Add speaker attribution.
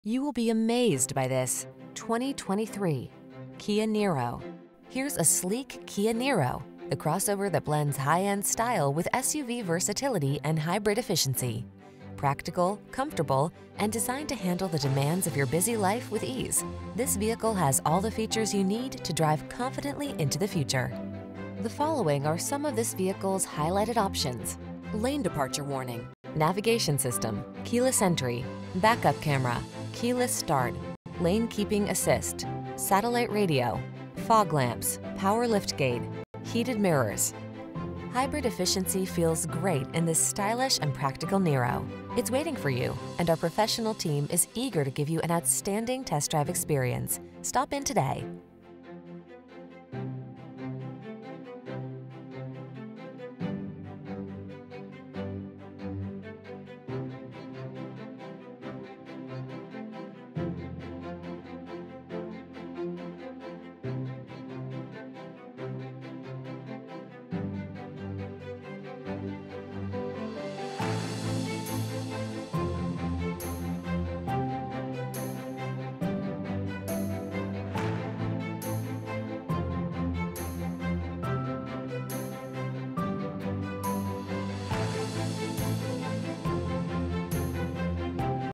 Speaker 1: You will be amazed by this 2023 Kia Niro. Here's a sleek Kia Niro, the crossover that blends high-end style with SUV versatility and hybrid efficiency. Practical, comfortable, and designed to handle the demands of your busy life with ease, this vehicle has all the features you need to drive confidently into the future. The following are some of this vehicle's highlighted options: lane departure warning, navigation system, keyless entry, backup camera, keyless start, lane keeping assist, satellite radio, fog lamps, power liftgate, heated mirrors. Hybrid efficiency feels great in this stylish and practical Niro. It's waiting for you, and our professional team is eager to give you an outstanding test drive experience. Stop in today.